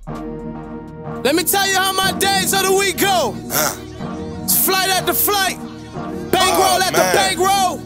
Let me tell you how my days of the week go. It's flight after flight, bankroll after bankroll.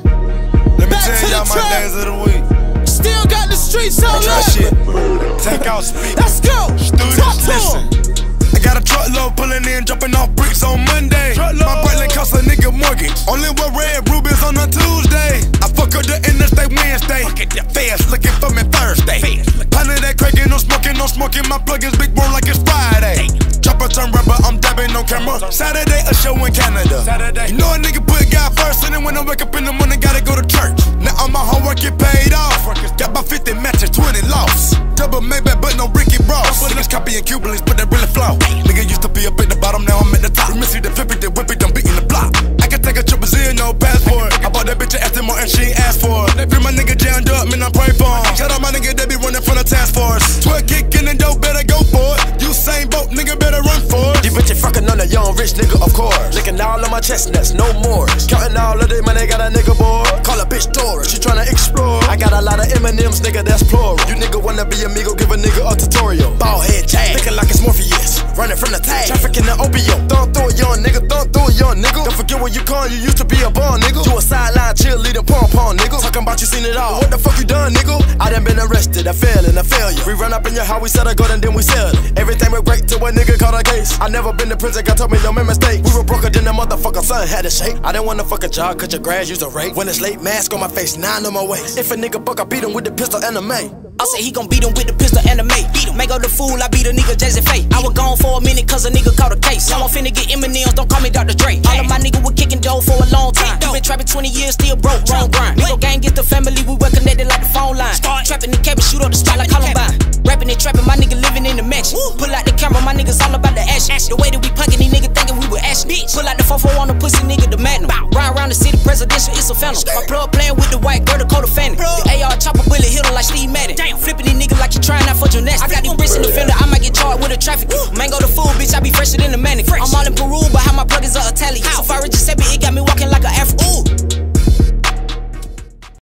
Let me tell y'all my days of the week. Still got the streets on shit. Take out speed. Let's go. Talk to him. I got a truckload pulling in, dropping off bricks on Monday. My Breitling cost a nigga mortgage. Only with red rubies on a Tuesday. I fuck up the interstate Wednesday. Fuck the fast looking for me Thursday. Pounding that crack, no smoking. My plug is big bro like it's Friday. Chopper turn rubber, I'm dabbing on camera. Saturday, a show in Canada. You know a nigga put God first, and then when I wake up in the morning, gotta go to church. Now all my homework get paid off. Got about 50 matches, 20 lost. Double Maybach, but no Ricky Ross. Niggas copying Cubans, but they really flow. Nigga used to be up at the bottom, now I'm at the top. We miss you, the flip it, the whip it, I'm beating the block. I can take a trip Brazil, no passport. I bought that bitch at Aston Martin, she ain't asked for it. They free my nigga jammed up, man, I pray for him. Shout out my nigga, they be running from the task force. 12 kicking and dope, better go for it. You same boat, nigga, better run for it. These bitches fucking on a young rich nigga, of course. Licking all of my chestnuts, no more. Counting all of their money, got a nigga bored. Call a bitch Taurus, she tryna explore. I got a lot of M&M's, nigga, that's plural. You nigga wanna be amigo, give a nigga a tutorial. Ball head jag, thinking like it's Morpheus. Running from the tag, trafficking the opium. Don't throw it, young nigga, don't throw it, young nigga. Don't forget what you call, you used to be a ball, nigga. You a sideline cheerleader, pom-pom, nigga. Talking about you seen it all, what the fuck you done, nigga? I done been arrested, I failed and I failure. We run up in your house, we set a gun and then we sell it. Everything went great till a nigga caught a case. I never been to prison, God told me don't make mistakes. We were broker than the motherfucker son had a shake. I didn't want a fucking job, cut your grass, use a rake. When it's late, mask on my face, 9 on my waist. If a nigga buck, I beat him with the pistol and the May. I say he gon' beat him with the pistol and the mate. Beat him, make up the fool, I beat a nigga Jazzy Faye. I was gone for a minute cause a nigga caught a case. Now I'm finna get M&M's, don't call me Dr. Dre. All of my niggas were kicking dough for a long time. You been trapping 20 years, still broke, wrong grind. Nigga gang get the family, we well connected like the phone line. Start trapping the cabin, shoot up the spot like Columbine. Rapping and trapping, my nigga living in the mansion. Pull out the camera, my niggas all about the action. The way that we punkin', these niggas thinking we were action. Pull out the 4-4 on the pussy, nigga, the magnum. Ride around the city, presidential, it's a phantom. My plug playing with the white girl, the Dakota Fanning. The AR chopper bullet hit him like Steve Madden. Flipping these niggas like you trying out for gymnastics. I got these bricks in the fender, I might get charged with a traffic. Mango the fool, bitch, I be fresher than the mannequin. I'm all in Peru, but how my plug is a Italian. Safari Giuseppe, it got me